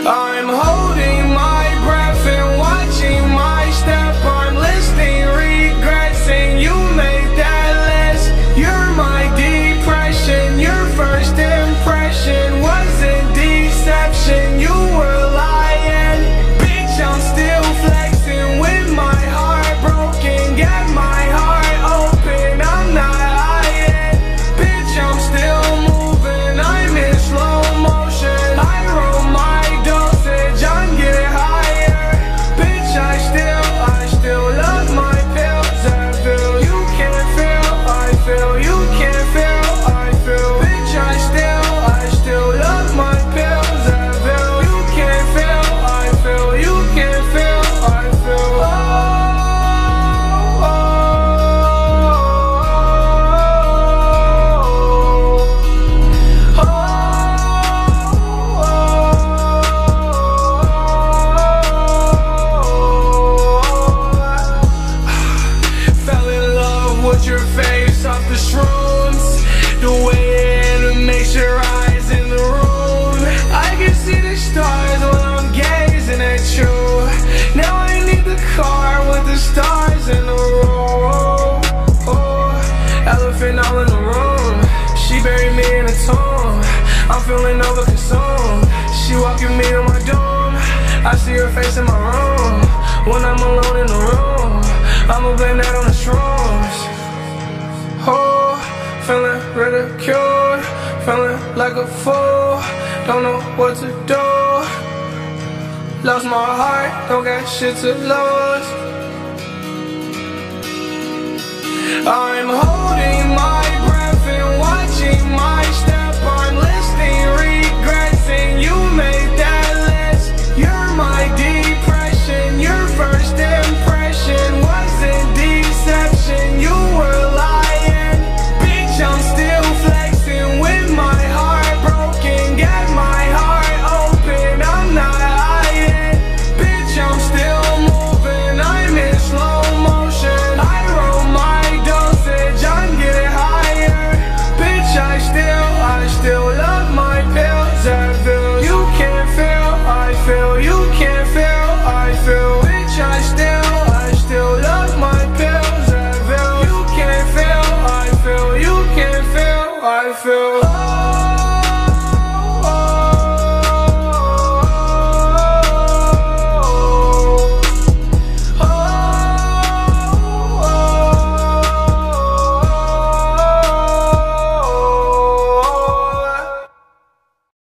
I'm holding my breath and watching my step. I'm listing regrets and you make that list. You're my depression, your first impression wasn't deception, you were lying. Bitch, I'm still flexing with my heart broken. Get my heart open, I'm not lying. Bitch, I'm still moving, I'm in slow motion. I roll my dosage, I'm getting higher. Bitch, I still love my pills. I feel you can't feel, I feel you can't feel, I feel. Bitch, I still love my pills. I feel you can't feel, I feel you can't feel, I feel. Fell in love with your face off the shrooms, the way it animates your eyes in the room. I can see the stars when I'm gazing at you. Now I need the car with the stars in the room. Elephant all in the room, she buried me in a tomb. I'm feeling overconsumed, she walking me to my doom. I see her face in my room, when I'm alone in the room. I'm a blend out on the shrooms. Oh, feeling ridiculed, feeling like a fool. Don't know what to do. Lost my heart, don't got shit to lose. I'm holding my breath and watching my